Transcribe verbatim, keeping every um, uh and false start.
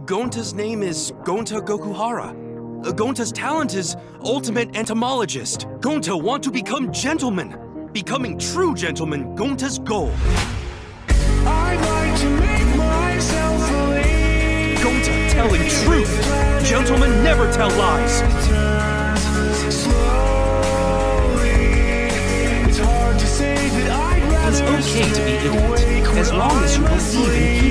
Gonta's name is Gonta Gokuhara. Uh, Gonta's talent is ultimate entomologist. Gonta want to become gentleman. Becoming true gentleman, Gonta's goal. I'd like to make myself believe. Gonta telling truth. Gentlemen never tell lies. It's hard to say that I'd rather It's okay to be ignorant, as long as you believe in